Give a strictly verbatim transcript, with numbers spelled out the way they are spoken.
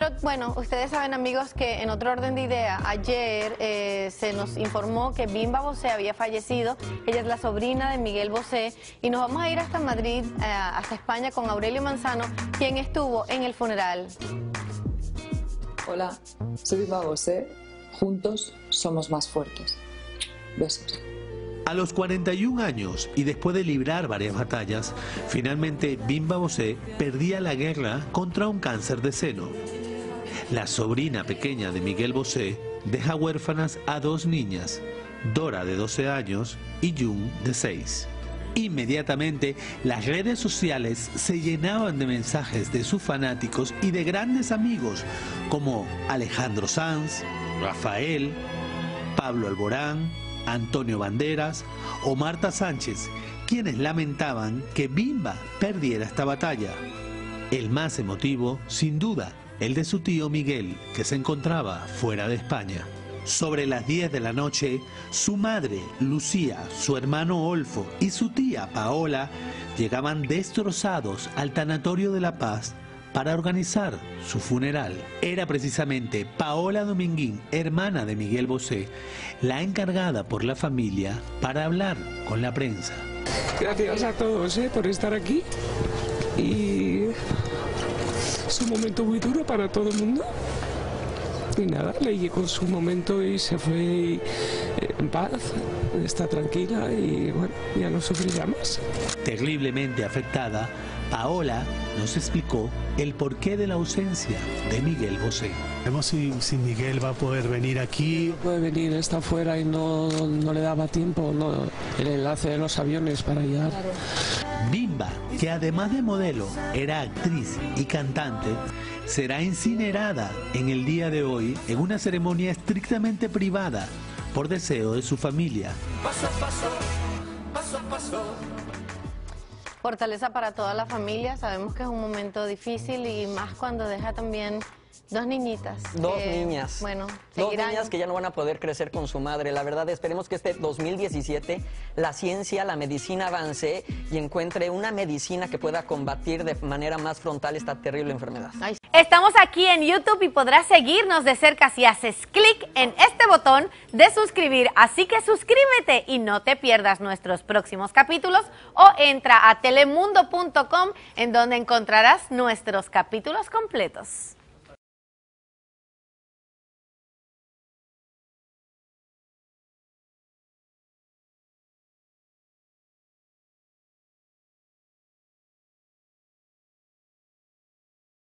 Pero bueno, ustedes saben, amigos, que en otro orden de idea, ayer eh, se nos informó que Bimba Bosé había fallecido. Ella es la sobrina de Miguel Bosé y nos vamos a ir hasta Madrid, eh, hasta España, con Aurelio Manzano, quien estuvo en el funeral. Hola, soy Bimba Bosé. Juntos somos más fuertes. Besos. A los cuarenta y un años y después de librar varias batallas, finalmente Bimba Bosé perdía la guerra contra un cáncer de seno. La sobrina pequeña de Miguel Bosé deja huérfanas a dos niñas, Dora de doce años y June de seis. Inmediatamente las redes sociales se llenaban de mensajes de sus fanáticos y de grandes amigos como Alejandro Sanz, Rafael, Pablo Alborán, Antonio Banderas o Marta Sánchez, quienes lamentaban que Bimba perdiera esta batalla. El más emotivo, sin duda, el de su tío Miguel, que se encontraba fuera de España. Sobre las diez de la noche, su madre, Lucía, su hermano Olfo y su tía Paola llegaban destrozados al Tanatorio de La Paz para organizar su funeral. Era precisamente Paola Dominguín, hermana de Miguel Bosé, la encargada por la familia para hablar con la prensa. Gracias a todos eh, por estar aquí, y es un momento muy duro para todo el mundo. Y nada, le llegó su momento y se fue en paz, está tranquila y bueno, ya no sufrirá más. Terriblemente afectada, Paola nos explicó el porqué de la ausencia de Miguel Bosé. Vemos si, si Miguel va a poder venir aquí. No puede venir, está fuera y no, no le daba tiempo, no, el enlace de los aviones para llegar. Bimba, que además de modelo era actriz y cantante, será incinerada en el día de hoy en una ceremonia estrictamente privada por deseo de su familia. Paso a paso, paso a paso. Fortaleza para toda la familia. Sabemos que es un momento difícil y más cuando deja también dos niñitas. Dos que, niñas. Bueno, Dos seguirán. niñas que ya no van a poder crecer con su madre. La verdad, esperemos que este dos mil diecisiete la ciencia, la medicina avance y encuentre una medicina que pueda combatir de manera más frontal esta terrible enfermedad. Ay. Estamos aquí en YouTube y podrás seguirnos de cerca si haces clic en este botón de suscribir. Así que suscríbete y no te pierdas nuestros próximos capítulos, o entra a telemundo punto com, en donde encontrarás nuestros capítulos completos.